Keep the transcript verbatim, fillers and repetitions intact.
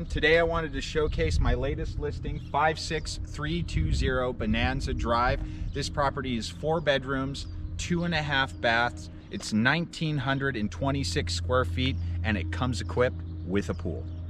everyone. Today I wanted to showcase my latest listing, five six three two zero Bonanza Drive. This property is four bedrooms, two and a half baths. It's one thousand nine hundred twenty-six square feet and it comes equipped with a pool.